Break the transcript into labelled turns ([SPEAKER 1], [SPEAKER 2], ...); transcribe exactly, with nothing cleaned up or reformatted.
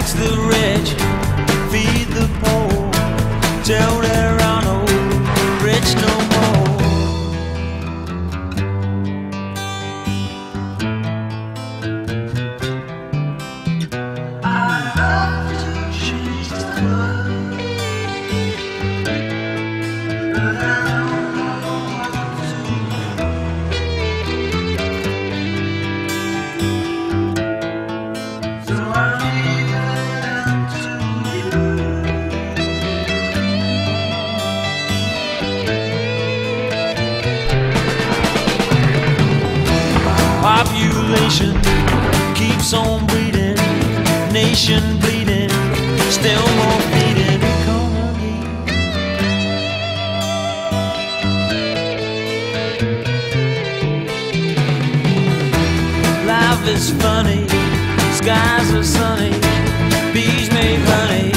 [SPEAKER 1] Tax the rich, feed the poor, till there are no rich no more. I love to change the world, but I don't know what to do. So I leave it up to you. Population keeps on breeding, nation bleeding, still more feeding economy. Life is funny, skies are sunny, bees make honey,